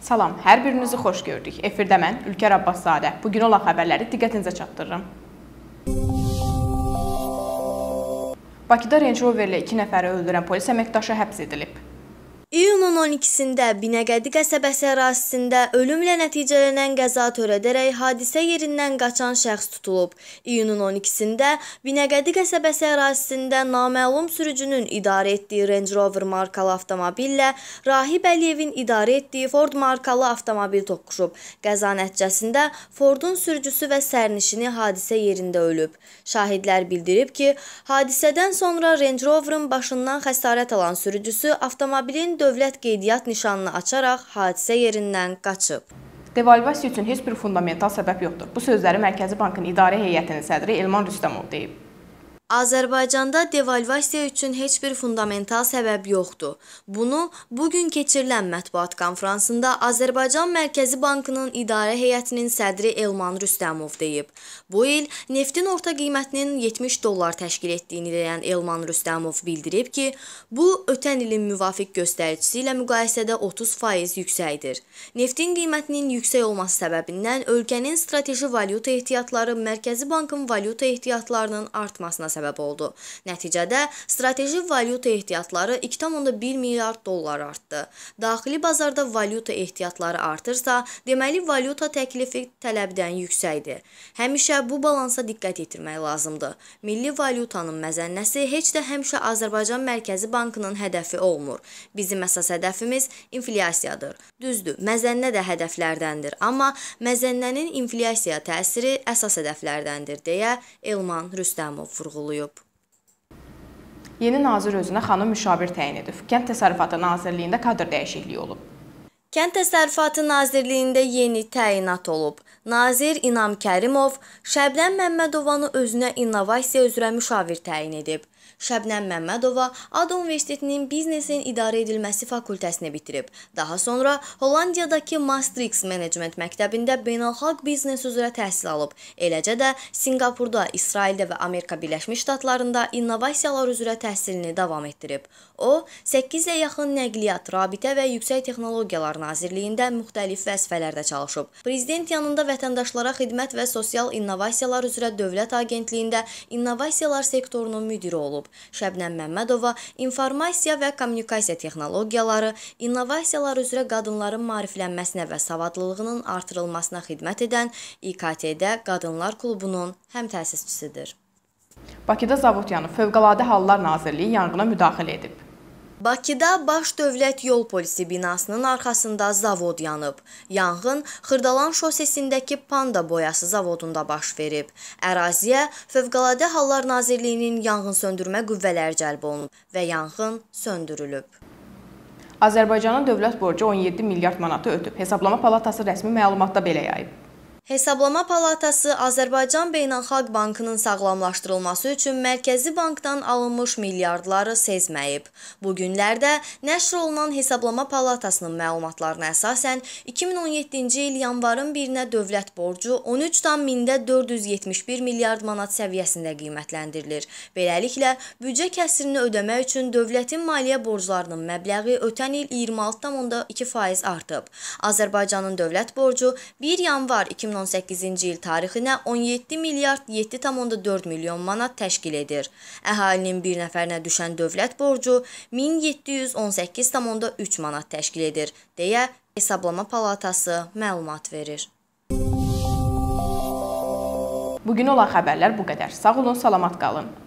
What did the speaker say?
Salam, hər birinizi xoş gördük. Efirdə mən, Ülkər Abbaszadə. Bugün olan xəbərləri diqqətinizə çatdırırım. Bakıda Range Roverlə 2 nəfəri öldürən polis əməkdaşı həbs edilib. İyunun 12-sində Binəqədi qəsəbəsi ərazisində ölümlə nəticələnən qəza törədərək hadisə yerindən qaçan şəxs tutulub. İyunun 12-sində Binəqədi qəsəbəsi ərazisində naməlum sürücünün idarə etdiyi Range Rover markalı avtomobillə Rahib Əliyevin idarə etdiyi Ford markalı avtomobil toqquşub. Qəza nəticəsində Fordun sürücüsü və sərnişini hadisə yerində ölüb. Şahidlər bildirib ki, hadisədən sonra Range Rover'ın başından xəsarət alan sürücüsü avtomobilin dövlət qeydiyyat nişanını açaraq hadisə yerindən qaçıb. Devalvasiya üçün heç bir fundamental səbəb yoxdur. Bu sözləri Mərkəzi Bankın İdarə Heyətinin sədri Elman Rüstəmov deyib. Azərbaycanda devalvasiya üçün heç bir fundamental səbəb yoxdur. Bunu bugün keçirilən mətbuat konfransında Azərbaycan Mərkəzi Bankının İdarə Heyətinin sədri Elman Rüstəmov deyib. Bu il neftin orta qiymətinin $70 təşkil etdiyini deyən Elman Rüstəmov bildirib ki, bu ötən ilin müvafiq göstəricisi ilə müqayisədə 30% yüksəkdir. Neftin qiymətinin yüksək olması səbəbindən ölkənin strateji valyuta ehtiyatları Mərkəzi Bankın valyuta ehtiyatlarının artmasına səbəb oldu. Nəticədə strateji valyuta ehtiyatları $2,1 milyard artdı. Daxili bazarda valyuta ehtiyatları artırsa, deməli valyuta təklifi tələbdən yüksəkdir. Həmişə bu balansa diqqət yetirmək lazımdır. Milli valyutanın məzənnəsi heç də həmişə Azərbaycan Mərkəzi Bankının hədəfi olmur. Bizim əsas hədəfimiz inflyasiyadır. Düzdür, məzənnə də hədəflərdəndir, amma məzənnənin inflyasiya təsiri əsas hədəflərdəndir, deyə Elman Rüstəmov vurğulayıb. Yeni nazir özünə xanım müşavir təyin edib. Kənd Təsərrüfatı Nazirliyində kadr dəyişikliyi olub. Kənd Təsərrüfatı Nazirliyində yeni təyinat olub. Nazir İnam Kərimov Şəbnəm Məmmədovanı özünə innovasiya üzrə müşavir təyin edib. Şəbnəm Məmmədova Ada Universitetinin Biznesin İdarə Edilməsi fakültəsini bitirib. Daha sonra Hollandiyadakı Maastricht Management məktəbində beynəlxalq biznes üzrə təhsil alıb. Eləcə də Singapurda, İsraildə və Amerika Birləşmiş Ştatlarında innovasiyalar üzrə təhsilini davam etdirib. O, 8-ə yaxın nəqliyyat, rabitə və yüksək texnologiyalar Nazirliyində müxtəlif vəzifələrdə çalışıb. Prezident yanında vətəndaşlara xidmət və sosial innovasiyalar üzrə Dövlət Agentliyində innovasiyalar sektorunun müdiri olub. Şəbnəm Məmmədova informasiya və kommunikasiya texnologiyaları, innovasiyalar üzrə qadınların maariflənməsinə və savadlılığının artırılmasına xidmət edən İKT-də Qadınlar Klubunun həmtəsisçisidir. Bakıda zavod yanıb. Fövqəladə Hallar Nazirliyi yanğına müdaxilə edib. Bakıda Baş Dövlət Yol Polisi binasının arxasında zavod yanıb. Yanğın Xırdalan şosesindəki Panda boyası zavodunda baş verib. Əraziyə Fövqəladə Hallar Nazirliyinin yanğın söndürmə qüvvələri cəlb olunub və yanğın söndürülüb. Azərbaycanın dövlət borcu 17 milyard manatı ötüb. Hesablama Palatası rəsmi məlumatda belə yayıb. Hesablama Palatası Azərbaycan Beynəlxalq Bankının sağlamlaşdırılması üçün Mərkəzi Bankdan alınmış milyardları sezməyib. Bu günlərdə nəşr olunan Hesablama Palatasının məlumatlarına əsasən 2017-ci il yanvarın 1-nə dövlət borcu 13,471 milyard manat səviyyəsində qiymətləndirilir. Beləliklə, büdcə kəsirini ödəmək üçün dövlətin maliyyə borclarının məbləği ötən il 26,2% artıb. Azərbaycanın dövlət borcu 1 yanvar 2018-ci il tarixinə 17 milyard 7,4 milyon manat təşkil edir. Əhalinin bir nəfərinə düşən dövlət borcu 1718,3 manat təşkil edir, deyə Hesablama Palatası məlumat verir. Bugün olan xəbərlər bu qədər. Sağ olun, salamat qalın.